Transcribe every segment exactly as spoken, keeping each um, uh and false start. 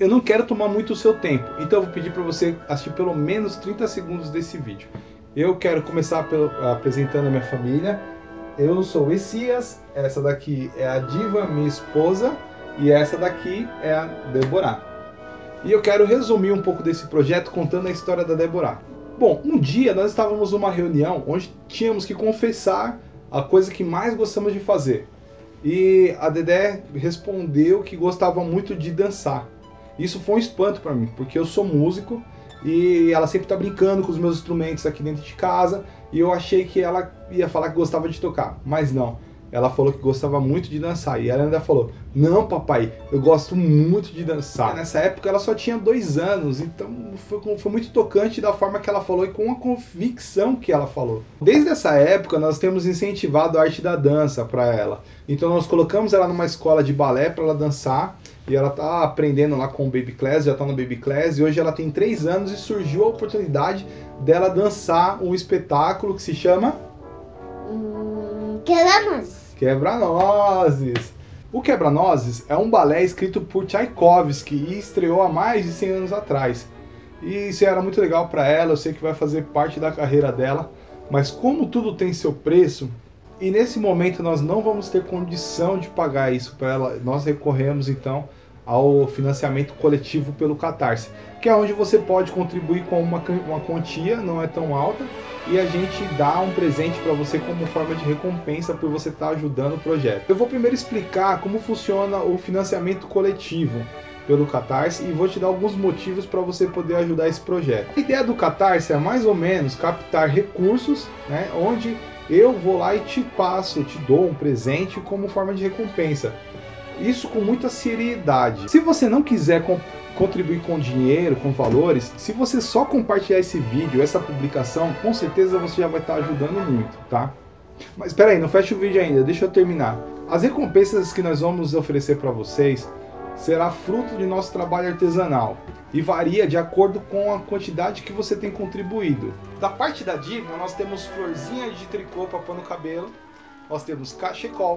Eu não quero tomar muito o seu tempo, então eu vou pedir para você assistir pelo menos trinta segundos desse vídeo. Eu quero começar pelo, apresentando a minha família. Eu sou o Essias, essa daqui é a Diva, minha esposa, e essa daqui é a Deborah. E eu quero resumir um pouco desse projeto contando a história da Deborah. Bom, um dia nós estávamos numa reunião onde tínhamos que confessar a coisa que mais gostamos de fazer. E a Dedé respondeu que gostava muito de dançar. Isso foi um espanto para mim, porque eu sou músico e ela sempre está brincando com os meus instrumentos aqui dentro de casa e eu achei que ela ia falar que gostava de tocar, mas não. Ela falou que gostava muito de dançar e ela ainda falou: não, papai, eu gosto muito de dançar. Nessa época ela só tinha dois anos, então foi, foi muito tocante da forma que ela falou e com a convicção que ela falou. Desde essa época nós temos incentivado a arte da dança para ela. Então nós colocamos ela numa escola de balé para ela dançar e ela tá aprendendo lá com o Baby Class, já tá no Baby Class e hoje ela tem três anos e surgiu a oportunidade dela dançar um espetáculo que se chama... Hum, Quebra-Nozes. Quebra-Nozes. O Quebra-Nozes é um balé escrito por Tchaikovsky e estreou há mais de cem anos atrás. E isso era muito legal para ela, eu sei que vai fazer parte da carreira dela, mas como tudo tem seu preço, e nesse momento nós não vamos ter condição de pagar isso para ela, nós recorremos então ao financiamento coletivo pelo Catarse, que é onde você pode contribuir com uma, uma quantia, não é tão alta, e a gente dá um presente para você como forma de recompensa por você estar ajudando o projeto. Eu vou primeiro explicar como funciona o financiamento coletivo pelo Catarse e vou te dar alguns motivos para você poder ajudar esse projeto. A ideia do Catarse é mais ou menos captar recursos, né, onde eu vou lá e te passo, te dou um presente como forma de recompensa. Isso com muita seriedade. Se você não quiser com, contribuir com dinheiro, com valores, se você só compartilhar esse vídeo, essa publicação, com certeza você já vai estar ajudando muito, tá? Mas espera aí, não fecha o vídeo ainda, deixa eu terminar. As recompensas que nós vamos oferecer para vocês será fruto de nosso trabalho artesanal e varia de acordo com a quantidade que você tem contribuído. Da parte da Diva, nós temos florzinha de tricô para pôr no cabelo, nós temos cachecol,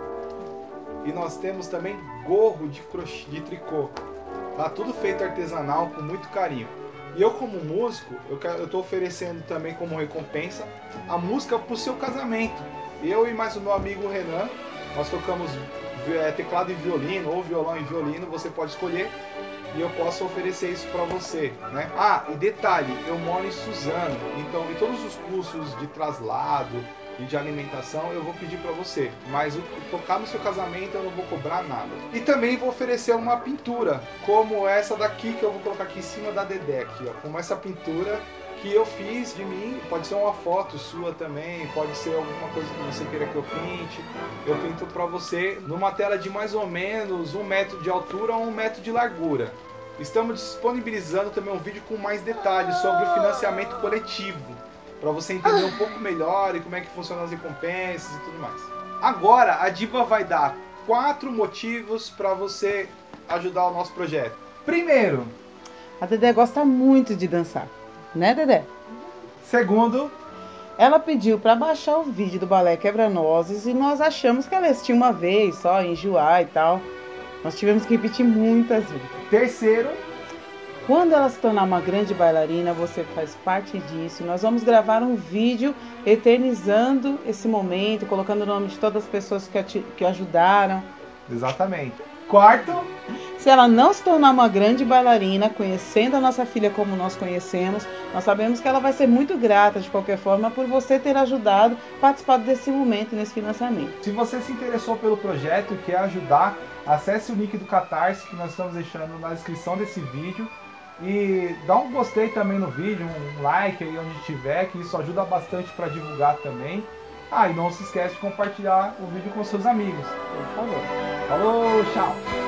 e nós temos também gorro de crochê, de tricô. Tá tudo feito artesanal, com muito carinho. E eu como músico, eu estou oferecendo também como recompensa a música para o seu casamento. Eu e mais o meu amigo Renan, nós tocamos é, teclado e violino, ou violão e violino, você pode escolher. E eu posso oferecer isso para você, né? Ah, e detalhe, eu moro em Suzano, então e todos os custos de traslado e de alimentação eu vou pedir para você, mas o tocar no seu casamento eu não vou cobrar nada. E também vou oferecer uma pintura, como essa daqui que eu vou colocar aqui em cima da Dedé, aqui, ó, como essa pintura que eu fiz de mim, pode ser uma foto sua também, pode ser alguma coisa que você queira que eu pinte, eu pinto para você numa tela de mais ou menos um metro de altura ou um metro de largura. Estamos disponibilizando também um vídeo com mais detalhes sobre o financiamento coletivo, para você entender um pouco melhor e como é que funcionam as recompensas e tudo mais. Agora a Diva vai dar quatro motivos para você ajudar o nosso projeto. Primeiro, a Dedé gosta muito de dançar. Né, Dedé? Segundo, ela pediu para baixar o vídeo do balé Quebra-Nozes e nós achamos que ela assistiu uma vez só, enjoar e tal. Nós tivemos que repetir muitas vezes. Terceiro, quando ela se tornar uma grande bailarina, você faz parte disso. Nós vamos gravar um vídeo eternizando esse momento, colocando o nome de todas as pessoas que, a, que ajudaram. Exatamente. Quarto, se ela não se tornar uma grande bailarina, conhecendo a nossa filha como nós conhecemos, nós sabemos que ela vai ser muito grata, de qualquer forma, por você ter ajudado, participado desse momento, nesse financiamento. Se você se interessou pelo projeto e quer ajudar, acesse o link do Catarse que nós estamos deixando na descrição desse vídeo. E dá um gostei também no vídeo, um like aí onde tiver, que isso ajuda bastante para divulgar também. Ah, e não se esquece de compartilhar o vídeo com seus amigos. Por favor. Falou, tchau!